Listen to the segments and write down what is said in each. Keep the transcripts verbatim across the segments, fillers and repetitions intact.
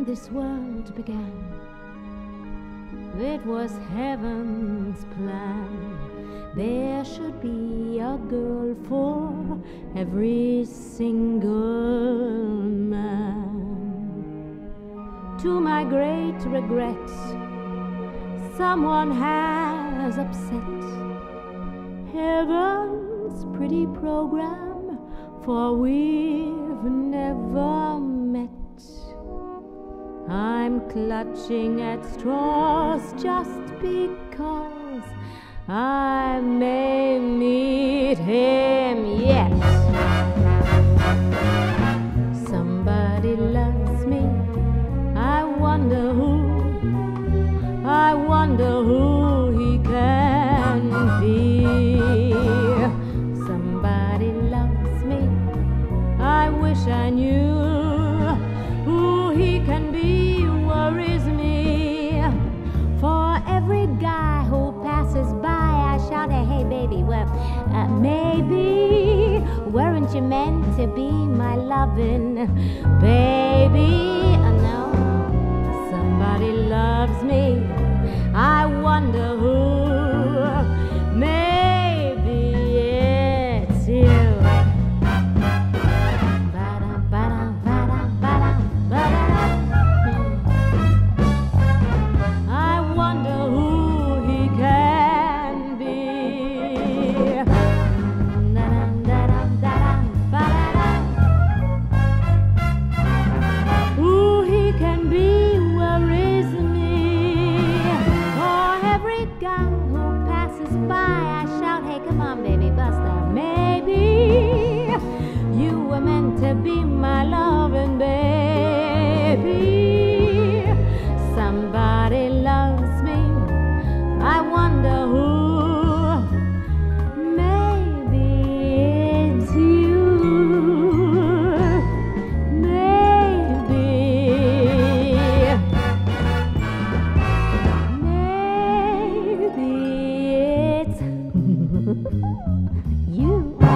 when this world began, it was heaven's plan. There should be a girl for every single man. To my great regret, someone has upset heaven's pretty program, for we've never met. I'm clutching at straws just because I may meet him yet. Somebody loves me, I wonder who, I wonder who he can be. Somebody loves me, I wish I knew who he can be. Worries me, for every guy who passes by I shout, hey baby, well, uh, maybe weren't you meant to be my lovin' baby? I know somebody loves me, I wonder who. Maybe it's you. To be my loving baby. Somebody loves me, I wonder who. Maybe it's you. Maybe Maybe it's you.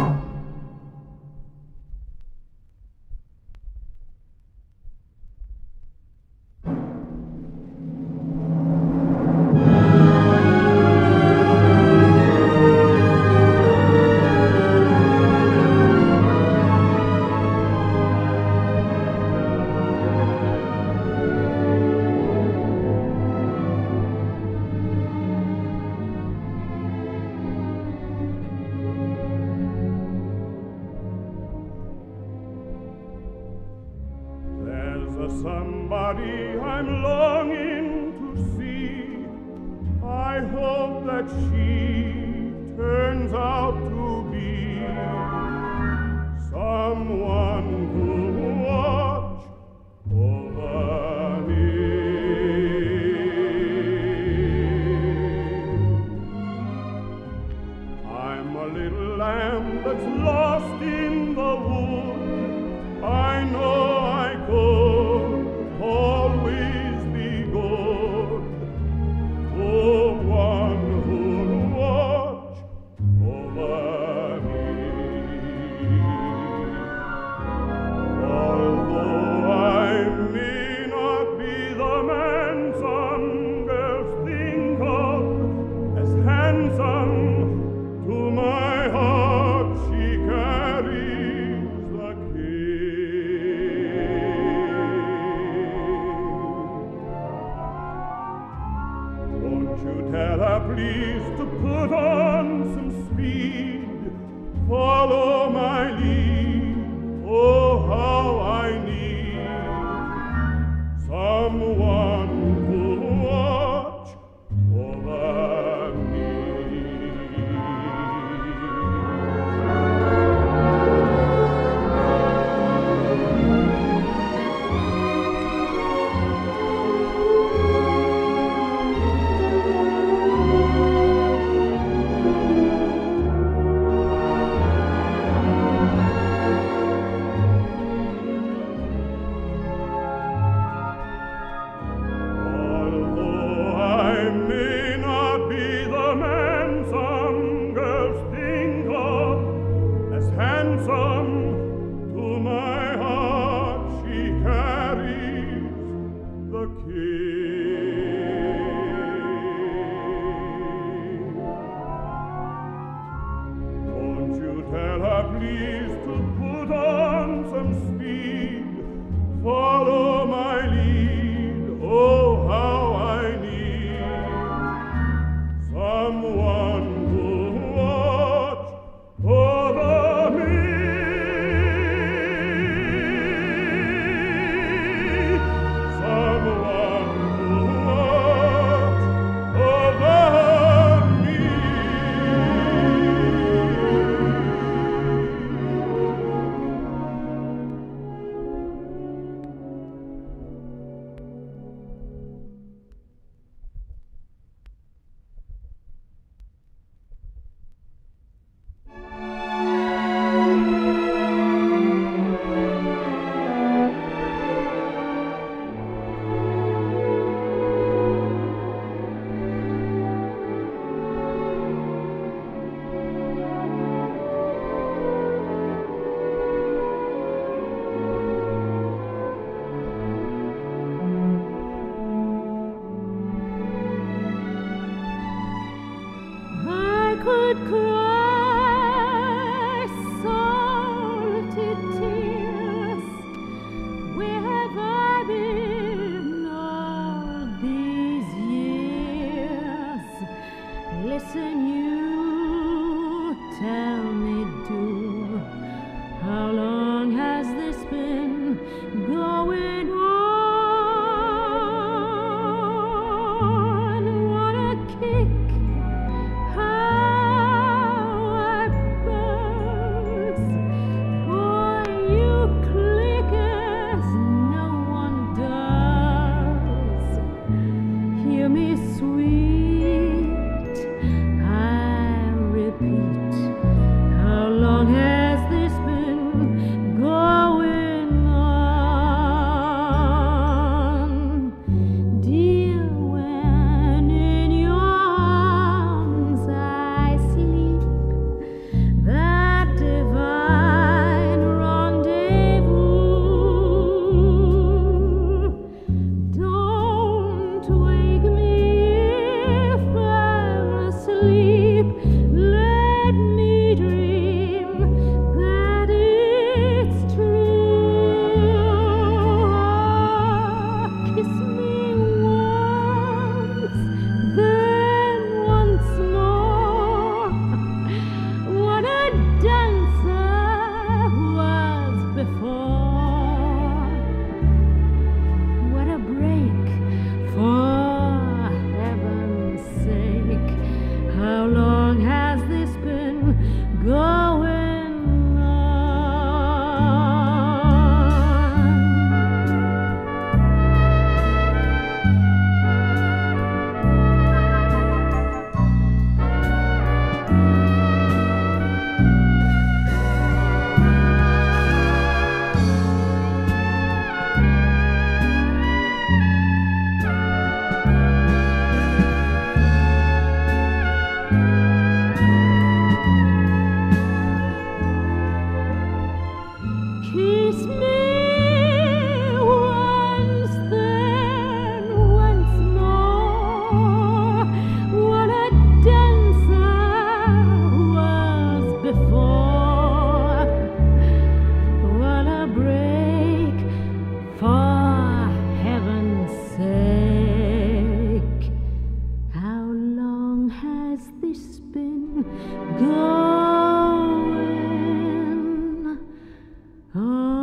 Somebody I'm longing to see. I hope that she turns out to be someone who'll watch over me. I'm a little lamb that's lost in the wood. I know I could always be good to one who'll watch over me. Although I may not be the man some girls think of as handsome, to my heart she carries the key. Won't you tell her please to put on some speed, follow my lead, oh how I need someone who'll watch over me. would cry salty tears. Where have I been all these years? Listen, you tell me, do, how long has this been going on? What a kick, how I buzz. Boy, you click as no one does. Hear me, sweet, I repeat, how long has this been going on? Dear, when in your arms I sleep, that divine rendezvous, don't wake me if I'm asleep. Let me dream that it's true. Kiss me once, then once more. What a dancer was before. What a break, for heaven's sake. How long has this been going Kiss me once, then once more. What a dancer was before. What a break, for heaven's sake. How long has this been going on?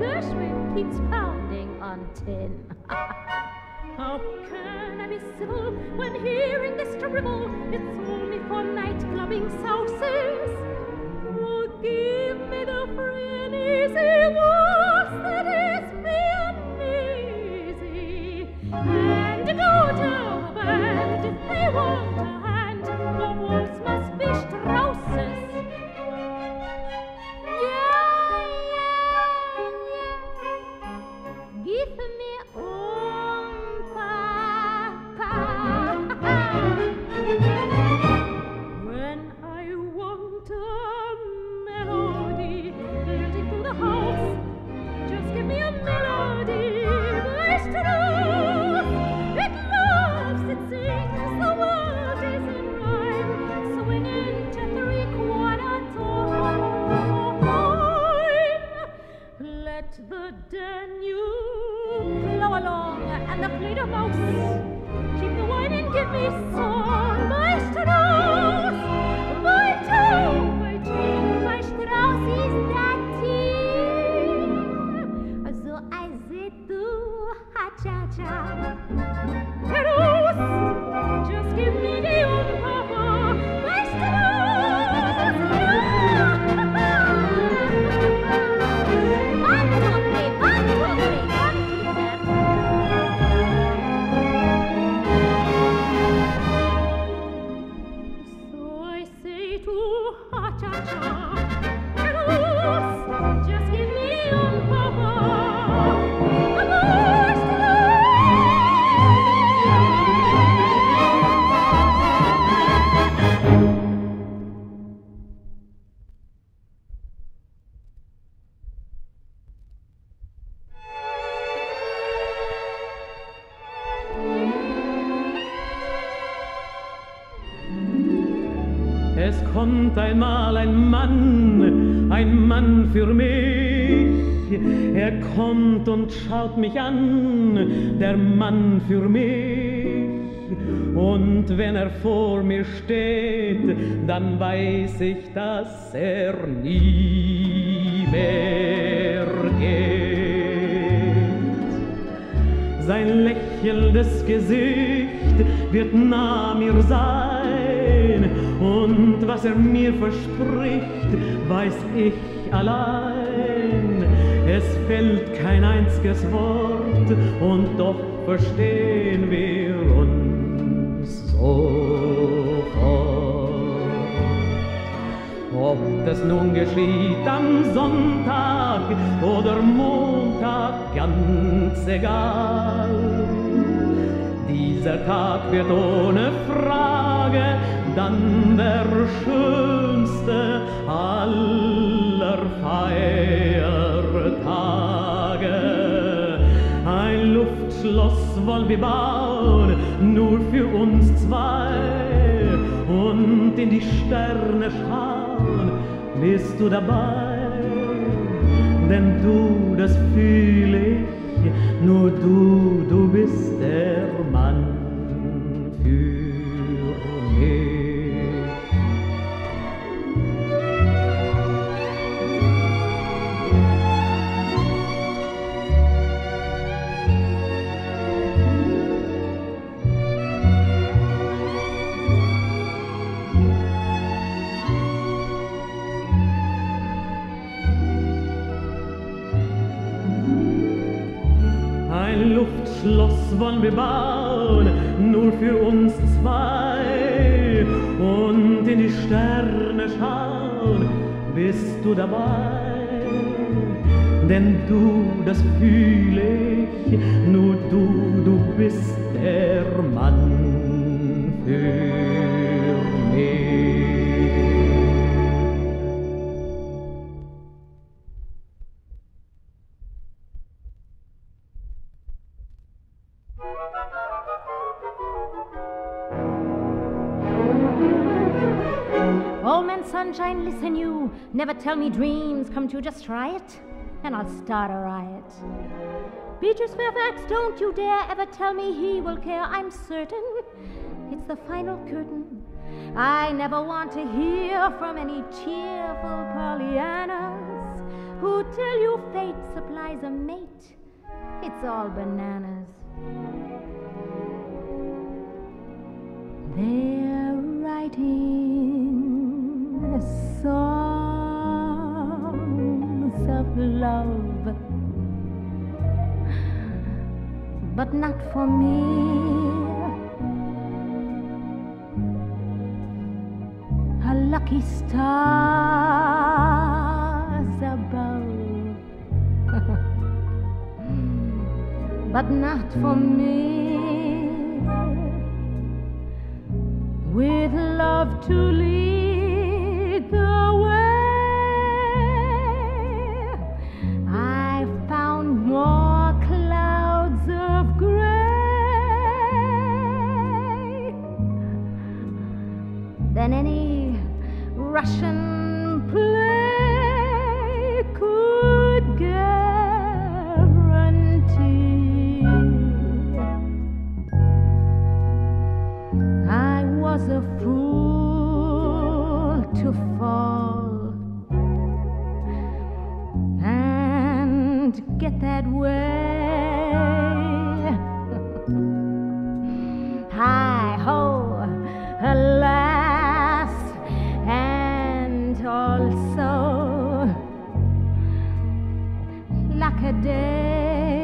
Gershwin keeps pounding on tin. How can I be civil when hearing this dribble? It's only for night-clubbing souses. Oh, give me the free and easy waltz that is me uneasy, and go to a band if they want a hand. The waltz must be Strauss's. Yeah, yeah, yeah. Give me um papa. When I want a melody building through the house, just give me a melody, maestro. It loves, it sings, the world is in rhyme, swinging to three-quarter time. Let the Danube flow along and the Fledermaus keep the wine and give me song, maestro. My toe, my dream, my Strauss is that tea. So I say to ha-cha-cha. Perus, just give me the um papa, maestro. Bantone, bantone, bantone. So I say to ha-cha-cha. Perus, just give me um papa, Es kommt einmal ein Mann, ein Mann für mich. Er kommt und schaut mich an, der Mann für mich. Und wenn er vor mir steht, dann weiß ich, dass er nie mehr geht. Sein lächelndes Gesicht wird nah mir sein, und was er mir verspricht, weiß ich allein. Es fällt kein einziges Wort, und doch verstehen wir uns sofort. Ob das nun geschieht am Sonntag oder Montag, ganz egal. Dieser Tag wird ohne Frage dann der schönste aller Feiertage. Ein Luftschloss wollen wir bauen, nur für uns zwei, und in die Sterne schauen. Bist du dabei? Denn du, das fühl ich, nur du, du bist der Mann für mich. Ein Luftschloss wollen wir bauen, nur für uns zwei, und in die Sterne schauen. Bist du dabei? Denn du, das fühl ich, nur du, du bist der Mann für mich. Old man Sunshine, listen you, never tell me dreams come true, just try it, and I'll start a riot. Beatrice Fairfax, don't you dare ever tell me he will care, I'm certain it's the final curtain. I never want to hear from any cheerful Pollyannas. who tell you fate supplies a mate. It's all bananas. They're writing songs of love, but not for me. A lucky stars above, but not for me. With love to lead the way, I found more clouds of gray than any Russian play could guarantee. I was a fool to fall and get that way. Hi-ho, alas, and also lack-a-day.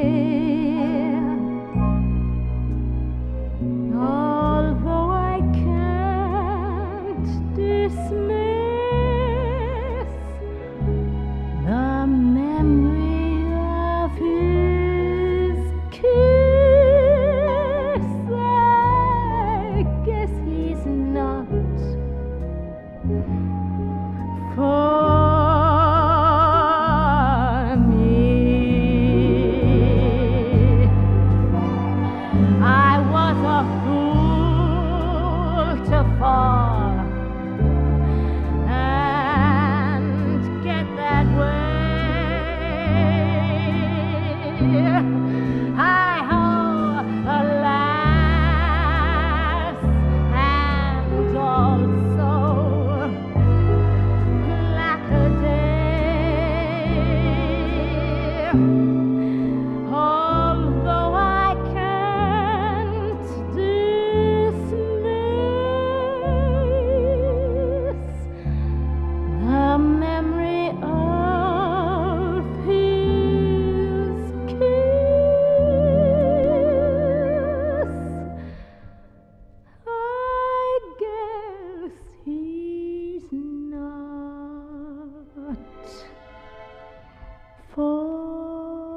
Although I can't dismiss the memory of his kiss, I guess he's not for me. I was a fool to fall and get that way. Hi-ho, alas, and also lack-a-day. Although I can't dismiss the memory of his kiss, I guess he's not for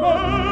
Gott